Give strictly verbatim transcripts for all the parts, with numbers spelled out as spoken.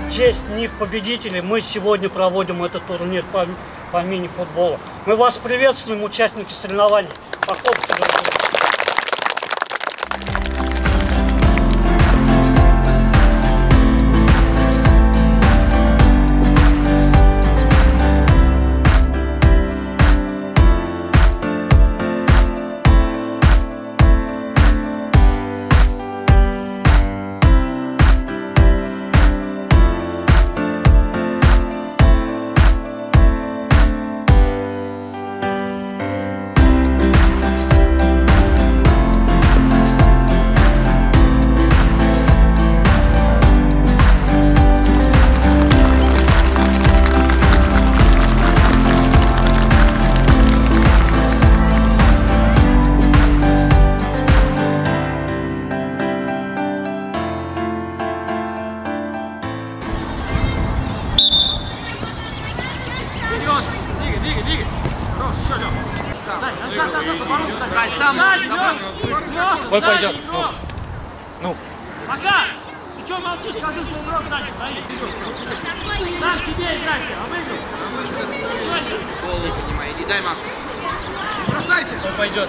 в честь них, победителей, мы сегодня проводим этот турнир по, по мини-футболу. Мы вас приветствуем, участники соревнований. Похлопайте, дорогие. Ой, пойдет. Ну. Ну. Пока! Ты что молчишь? Скажи, что игрок сзади стоит. Сам себе играйся, а выиграй. Голову поднимай, иди, дай Максу. Бросайся! Ой, пойдет.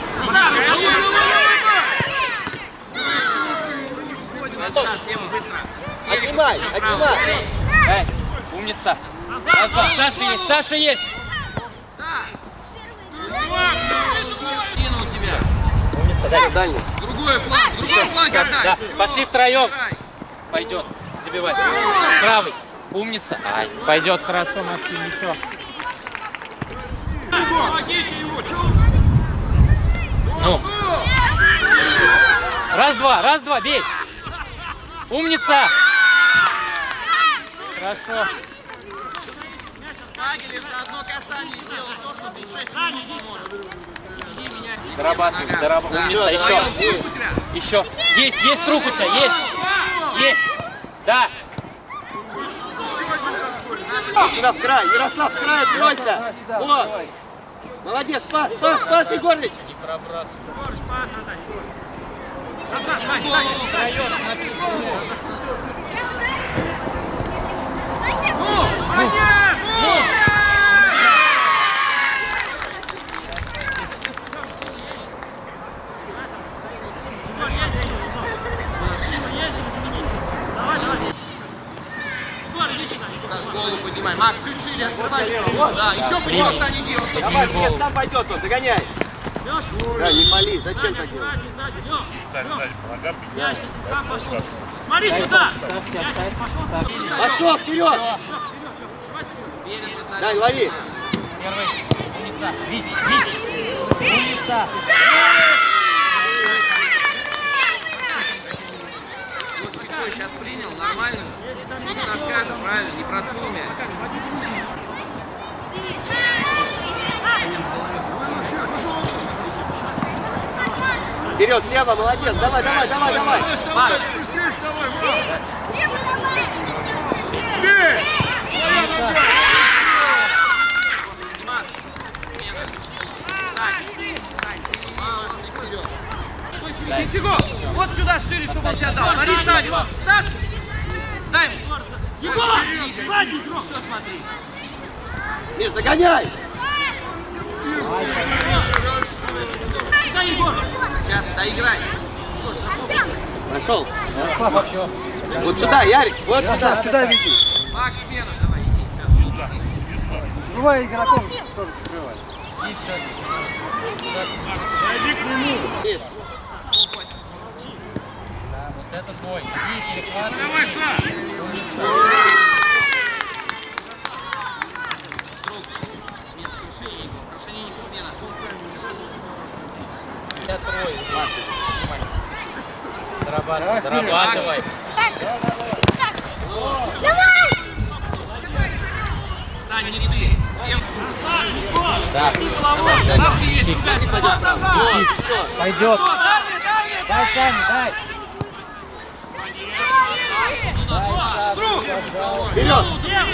Отнимай, отнимай. Эй, умница. Раз, два. Саша есть, Саша есть. Кинул тебя. Умница, дай. Дальний. Другой фланг, другой фланг отдай. Да, пошли втроем. Пойдет. Забивай. Правый. Умница. Ай, пойдет хорошо, Максим, ничего. Ну. Раз-два, раз-два, бей. Умница. Хорошо. Дорабатывай, дорабатывай. Умница, еще. Еще. Есть, есть рук у тебя, есть. Есть. Да. Сюда в край, Ярослав, в край, откройся. Вот. Молодец, пас, пас, пас, Егорович. Не пробрасывай. Голову поднимай, Макс, чуть шире открывай. Вот. Да, еще прямо стань, иди. Давай, нет, сам пойдет он, догоняй. Да, не пали, зачем так делать? Смотри сюда! Пошел вперед! Дай, лови! Первый. Умница. Витя, Витя. Умница. Вот щекой сейчас принял, нормально. Не таскаться, правильно, не проткнул мяч. Вперед, Сева, молодец! Давай, давай, давай, давай! Марк! Ничего! Вот сюда шире, чтобы он тебя дал. Смотри сзади! Саша! Дай ему! Егор! Сзади игрок! Все, смотри! Миш, догоняй! Да, Егор! Сейчас доиграй! Прошел! Вообще. Вот сюда, Ярик! Вот сюда! Сюда веди! Макс, спину давай! Бывай игроком тоже прикрывай. Иди к нему! Да, вот это твой. Иди, перехватывай. Давай, Саш! Я трое. Внимание. Дорабатывай, дорабатывай. Саня, не ты! Всем! Да. Ищи. Пойдет. Дай, Саня, дай. Вперед!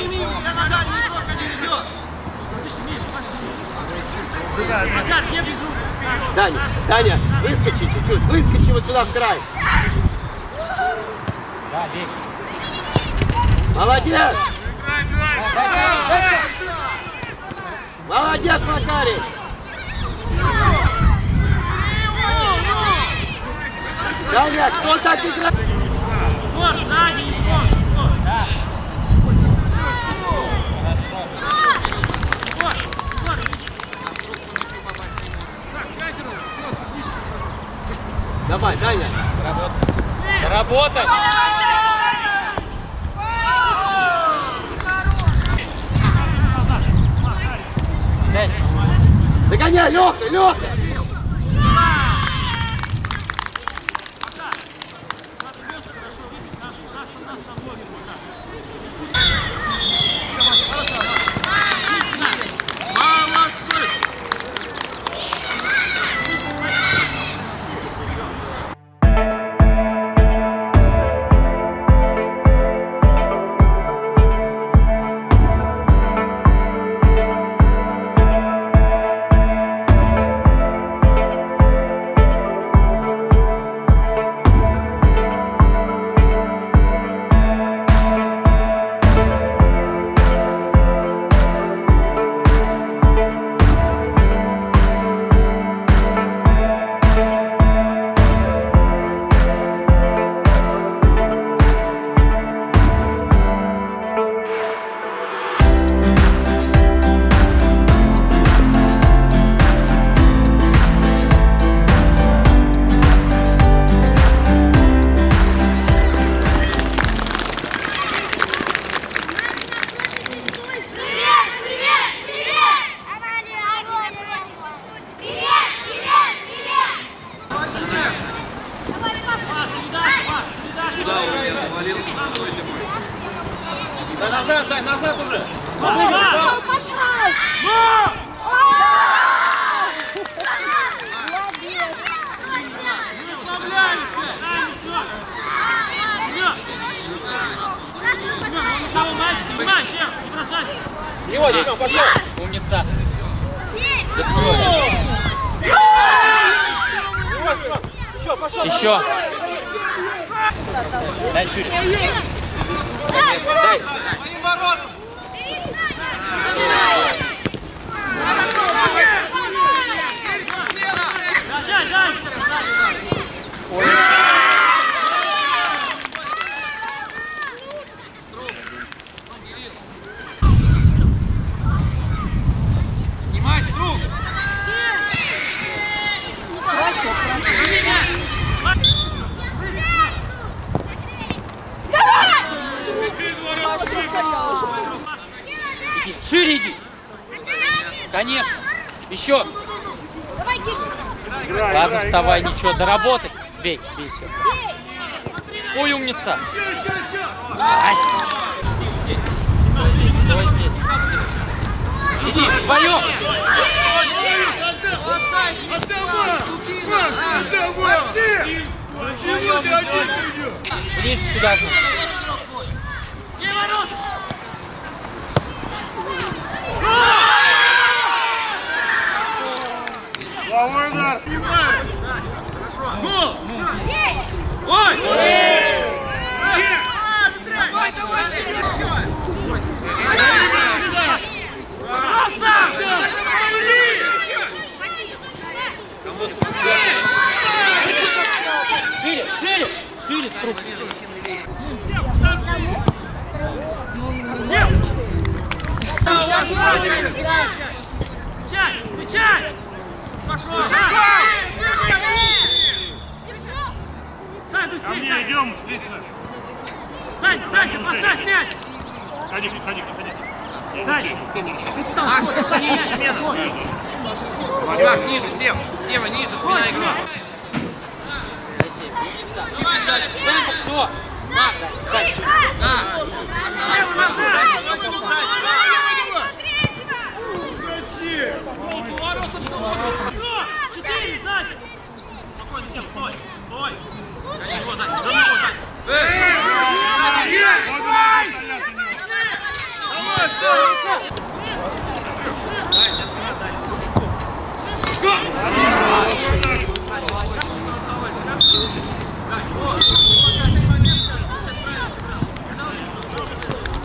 Даня, Даня, выскочи чуть-чуть, выскочи вот сюда в край. Да, бей. Молодец! Молодец, Макарий! Даня, кто так играет? Егор, сзади, Егор, Егор. Да. Егор, Егор. Давай, Даня! Работать! Догоняй, Леха, Леха! Да назад, дай, назад уже! Его, Семен, пошел! Умница! Еще! Дай шире! Дай! Снимайте, друг! Иди, шире иди! Конечно! Еще! Ладно, вставай, ничего, доработай! Бей, бейся! Ой, умница! Ай. Стой здесь! Иди, вдвоем! Ближе сюда же! Головой удар! Ну! Ой! Давай, давай! Шире, шире! Шире струк! Встречай! Встречай! Пошел! Сань, быстрее! Ко мне идем, быстро! Сань, Данька, поставь мяч! Ходи, ходи, ходи! Дальше! Ты там сходишь, мяч, смена! Чувак, ниже, Сем! Сема, ниже, спина игра! Дай семь. Умница! Кто? Мак, дальше! На! Четыре сзади! Спокойно, Сем, стой! Стой! Гони его, дай! Гони его, дай!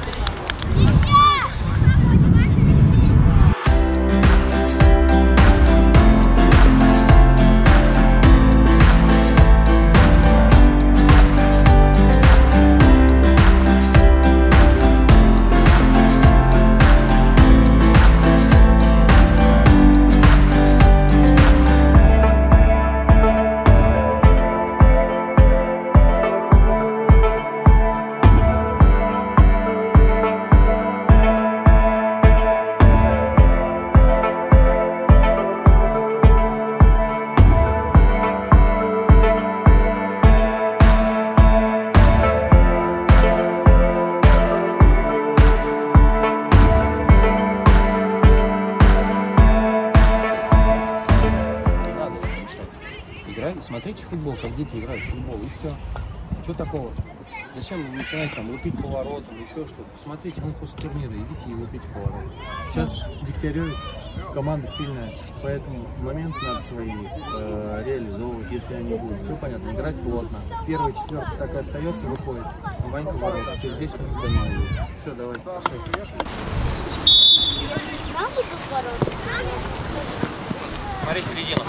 смотрите футбол, как дети играют в футбол, и все. Что такого? Зачем начинать там лупить поворотом, еще что-то? Посмотрите, ну после турнира идите и лупите поворотом. Сейчас Дегтяревец команда сильная, поэтому момент надо свои э, реализовывать, если они будут. Все понятно, играть плотно. Первая четверка так и остается, выходит. Ванька ворота, через десять минут дома. Все, давай, пошли. Смотри середину.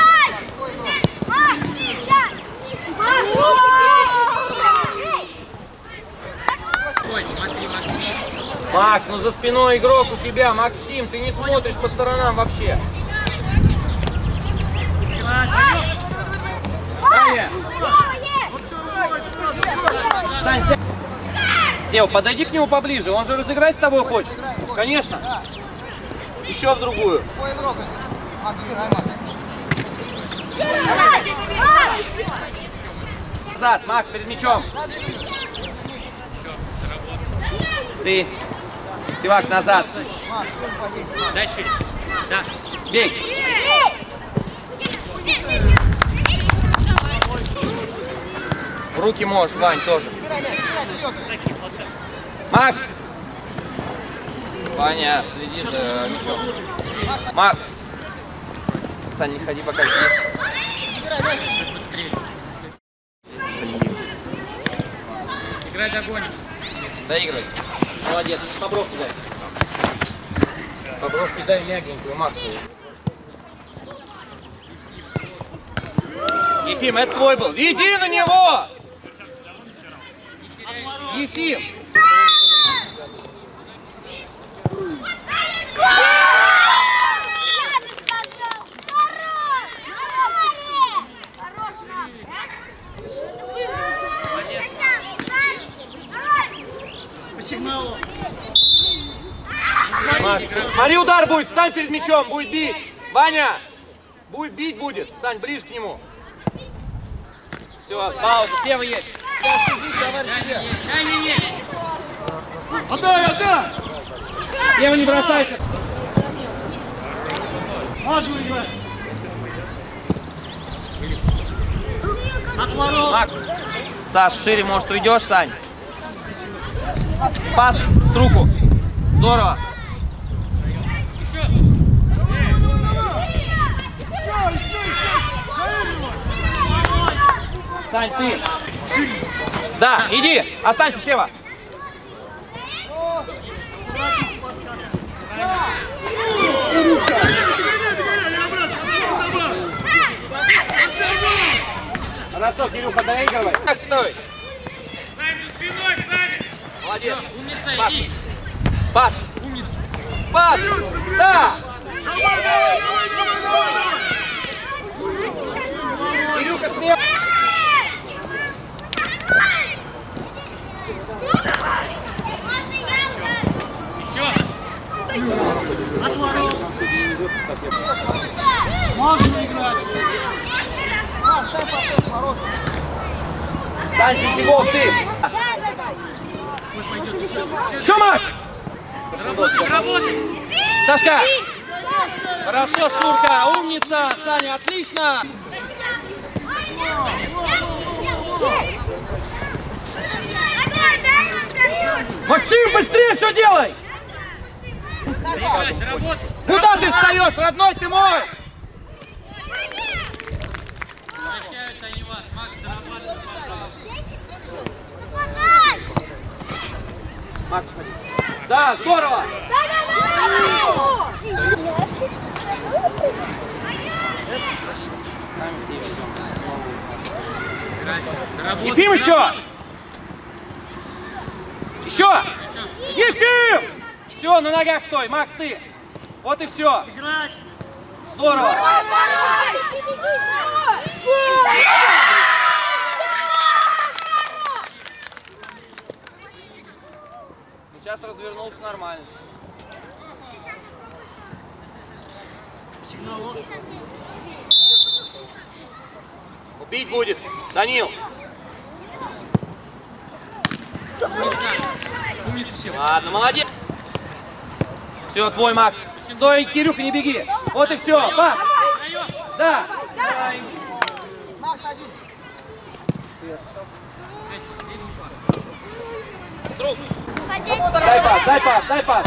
Макс, ну за спиной игрок у тебя, Максим, ты не смотришь по сторонам вообще. Таня! Сань, сядь. Сева, подойди к нему поближе, он же разыграть с тобой хочет. Конечно. Еще в другую. Назад, Макс, перед мячом. Ты, Севак, назад. Дальше. Да. Бей. В руки можешь, Вань, тоже. Макс! Ваня, следи за мячом. Макс! Сань, не ходи, пока жди. Играй догоним. Доигрывай. Молодец. Бобровки дай. Бобровки дай мягенькую Максу. Ефим, это твой был. Иди на него! Ефим! Смотри, удар будет, встань перед мячом, будет бить. Ваня, будет бить будет, Сань, ближе к нему. Все, пауза, Сева есть. Отдай, отдай! Сева, не бросайся. Можно играть. От ворот. Мак. Саш, шире, может, уйдешь, Сань? Пас в руку. Здорово. Сань, ты. Да, иди, останься, Сева. Хорошо, Кирюха, доигрывай. Так, стой. Молодец. Умница, Пас. иди. Пас. Умница. Пас. Да. Кирюха, смело. Еще. От ворот. Можно играть. Сань, Сентьягов, ты. Что, Макс? Работай. Сашка. Хорошо, Шурка, умница. Саня, отлично. Максим, быстрее все делай. Играть, работай. Куда ты встаешь, родной ты мой? Прощают они вас. Макс, дорабатывай, пожалуйста. Макс, да, здорово. Ефим еще! Еще! Ефим! Все, на ногах стой, Макс, ты. Вот и все. Играть. Здорово. Сейчас развернулся нормально. Убить будет. Данил. Ладно, молодец. Все, твой, Макс. Стой, Кирюха, не беги. Вот и все. Пас. Да. Дай пас, дай пас, дай пас.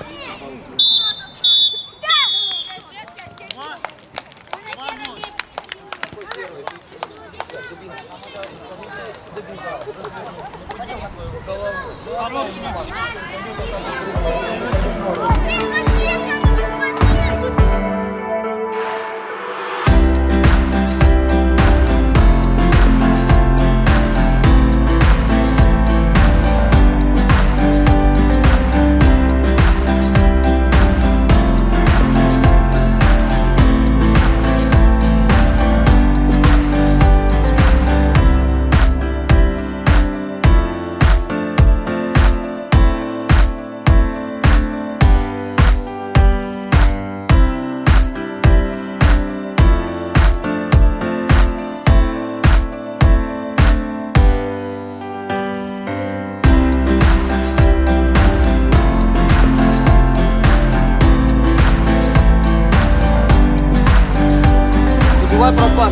Давай про Пашу.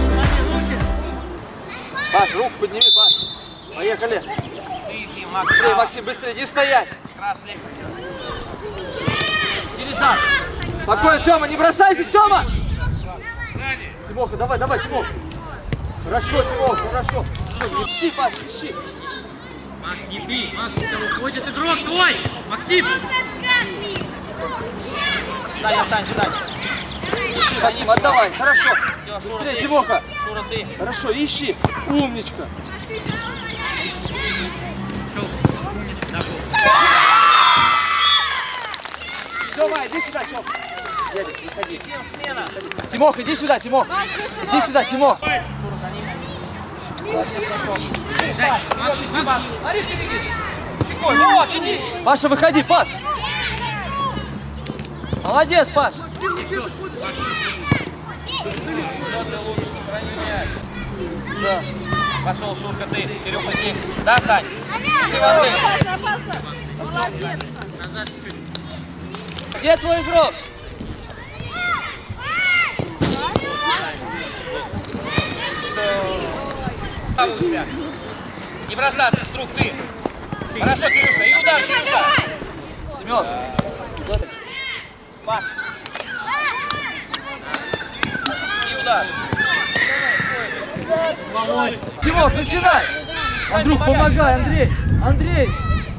Паш, руку подними, Паш. Поехали. Быстрее, Максим, быстрее, иди стоять. Спокойно, Тёма, не бросайся, Тёма. Тимоха, давай, давай, Тимоха. Хорошо, Тимоха, хорошо. Все, ищи, Паш, ищи. Макс, не бей. Макс, у тебя уходит игрок твой. Максим. Стань, стань, стань. Максим, отдавай, хорошо. Быстрее, Тимоха. Хорошо, ищи. Умничка. Сёма, иди сюда, Сёма. Дядя, выходи. Тимох, иди сюда, Тимох. Иди сюда, Тимох. Паша, выходи, пас. Молодец, Паш. Да. Пошел, Шурка, ты. Кирюха здесь. Да, Сань? Опасно, опасно. Молодец. Назад чуть-чуть. Где твой игрок? Не бросаться, друг, ты. Хорошо, Кирюша. И удар, Кирюша. Семен. Пас. И удар. Тимох, начинай. Андрюх, помогай, Андрей. Андрей.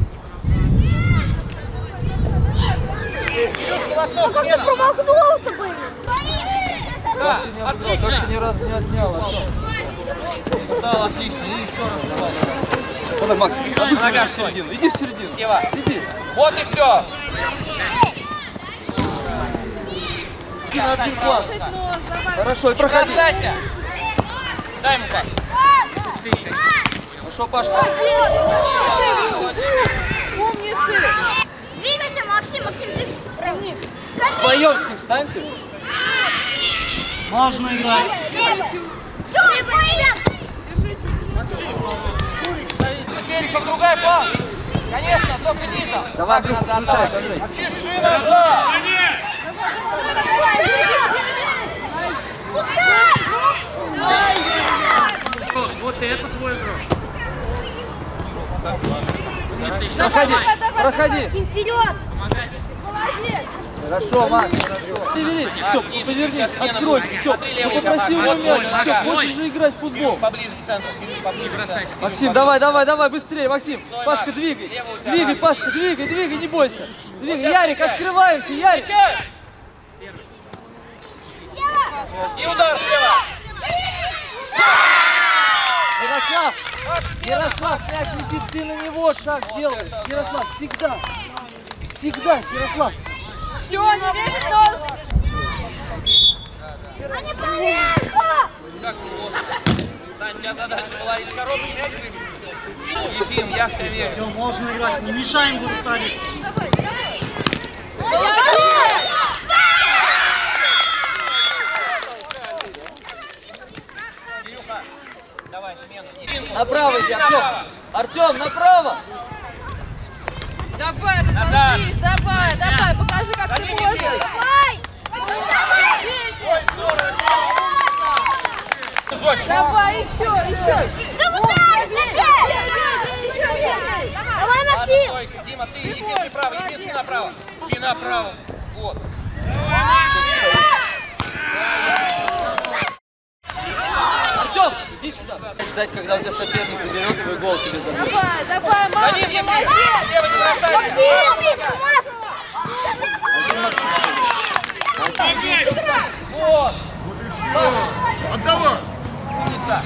Ну как ты промахнулся бы? Да, Как ты ни разу не отнял. стал отлично. И еще раз. Давай, Макс, Нога в середину. Иди в середину. Сева. Иди. Вот и все. Иди на один план. Нос, давай. Хорошо, и Не проходи. бросайся. Дай ему пас. Хорошо, Пашка. Умницы. Двигайся, Максим, Максим, двигайся. Вдвоем с ним встаньте. Можно играть. Все, ребят. Чериков, другая пас. Конечно, только низом. Давай, Андрюх, включайся, Андрей. Чеши назад. Вот это твой игрок. Проходи, проходи. Вперед. Молодец. Хорошо, Макс, хорошо. Перевернись, Стёп, повернись, откройся, Стёп. Ну попросил его мяч, Стёп, хочешь же играть в футбол. Поближе к центру. Кирюш, поближе к центру. Максим, давай, давай, давай, быстрее, Максим. Пашка, двигай. Двигай, Пашка, двигай, двигай, не бойся. Двигай, Ярик, открываемся, Ярик. И удар слева. Ярослав, Ярослав, мяч летит, ты на него шаг делаешь. Ярослав, всегда, всегда, Ярослав. Все, не режет нос. Они поверху. Как просто. Сань, у тебя задача была из коробки мяч выбить. Ефим, я в тебя верю. Все, можно играть. Не мешаем вратарю. Давай, давай. Кирюха, давай смену. Направо иди, Артем. Артем, направо. Давай, разложись, давай, давай, покажи, как ты можешь. Давай. Давай, еще, еще. Да удар, забей. Давай, Максим. Максим! Стойка. Дима, ты, Ефим, право, Ефим, спина право. Спина право. Вот. Артем, иди сюда. Ждать, когда у тебя соперник заберет его и гол тебе забьет. Давай, давай, Максим, молодец! Один Максим. Вот. Отдавай! Умница.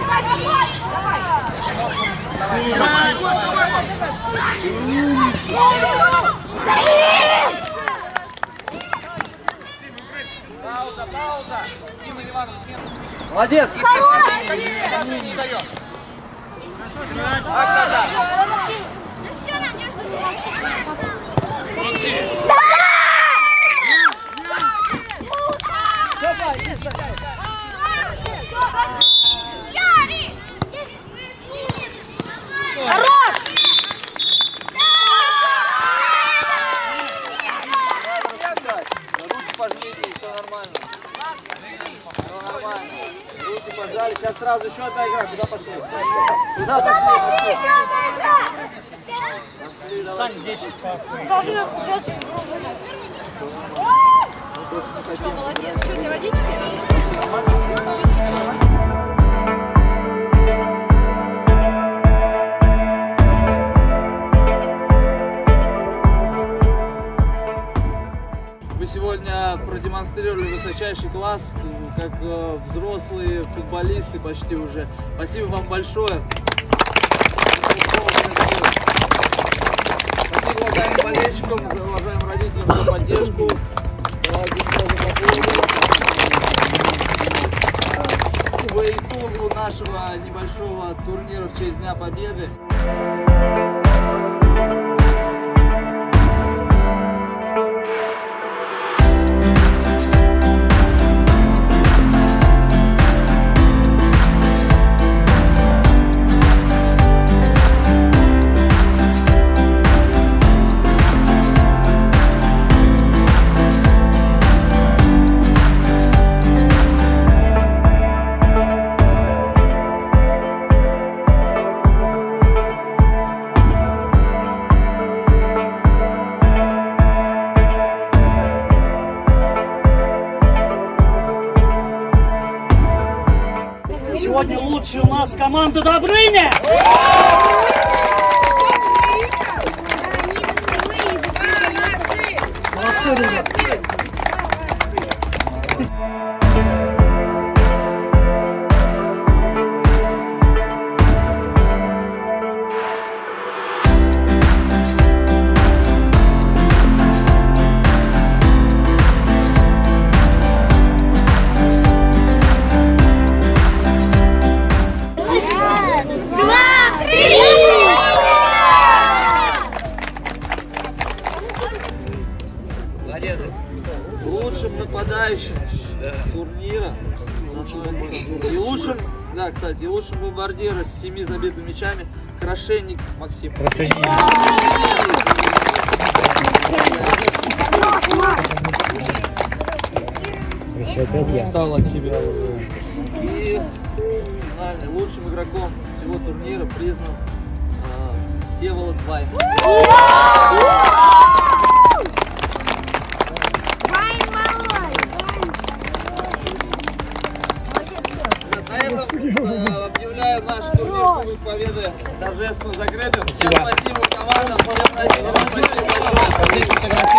Пауза, пауза. Дима Иванов, смена. Молодец. Не даем. Максим, ну все, найдешь. Яри! Хорош! Руки пожмите, все нормально. Все нормально. Руки пожали. Сейчас сразу еще одна игра. Куда пошли? Куда пошли? Пошли, давай. Сань, десять пап. Что, молодец, что, для водички? Вы сегодня продемонстрировали высочайший класс, как э, взрослые футболисты почти уже. Спасибо вам большое. Спасибо уважаемым болельщикам, уважаемым родителям за поддержку. По итогу нашего небольшого турнира в честь Дня Победы. Сегодня лучше у нас команда Добрыня! Молодцы, ребят! Лучшим нападающим турнира и лучшим, да, кстати, и лучшим бомбардиром с семи забитыми мячами Крашенник Максим. Крашенник. Устал от тебя уже. И финальный лучшим игроком всего турнира признан э, Всеволод Вайн. На этом э, объявляю наш турнир Кубок Победы торжественно закрытым. Всем спасибо командам, всем спасибо большое.